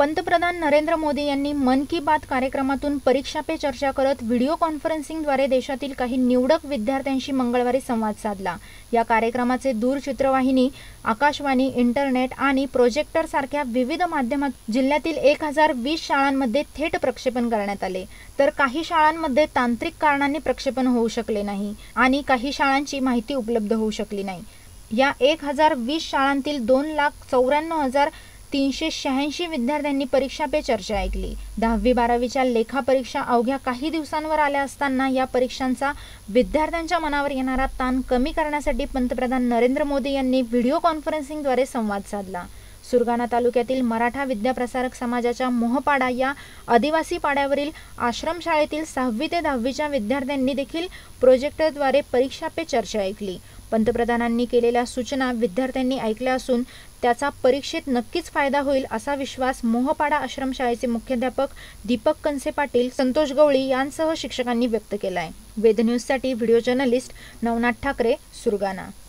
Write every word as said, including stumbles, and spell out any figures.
पंतप्रधान नरेंद्र मोदी यांनी मन की बात कार्यक्रमातून परीक्षा पे चर्चा करत व्हिडिओ कॉन्फरन्सिंगद्वारे देशातील काही निवडक विद्यार्थ्यांशी मंगळवारी संवाद साधला। या कार्यक्रमाचे दूरचित्रवाहिनी, आकाशवाणी, इंटरनेट आणि प्रोजेक्टर सारख्या विविध माध्यमात जिल्ह्यातील एक हजार वीस शाळांमध्ये थेट प्रक्षेपण करण्यात आले, तर काही शाळांमध्ये तांत्रिक कारणांनी प्रक्षेपण होऊ शकले नाही आणि काही शाळांची माहिती उपलब्ध होऊ शकली नाही। या एक हजार वीस शाळांतील दोन लाख चौऱ्याण्णव हजार तीनशे शहाऐंशी विद्यार्थ्यांनी परीक्षा पे चर्चा ऐकली। दहावी बारावीच्या लेखा परीक्षा अवघ्या काही दिवसांवर आल्या असताना या परीक्षांचा विद्यार्थ्यांच्या मनावर येणारा ताण कमी करण्यासाठी पंतप्रधान नरेंद्र मोदी यांनी व्हिडिओ कॉन्फरन्सिंगद्वारे संवाद साधला। सुरगाणा तालुक्यातील मराठा विद्याप्रसारक समाजाच्या मोहपाडा या आदिवासी पाड्यावरील आश्रमशाळेतील सहावी ते दहावीच्या विद्यार्थ्यांनी देखील प्रोजेक्टरद्वारे परीक्षा पे चर्चा ऐकली। पंतप्रधानांनी केलेल्या सूचना विद्यार्थ्यांनी ऐकल्या असून त्याचा परीक्षेत नक्कीच फायदा होईल असा विश्वास मोहपाडा आश्रमशाळेचे मुख्याध्यापक दीपक कंसे पाटील, संतोष गवळी यांसह शिक्षकांनी व्यक्त केला आहे। वेद न्यूजसाठी व्हिडिओ जर्नलिस्ट नवनाथ ठाकरे, सुरगाणा।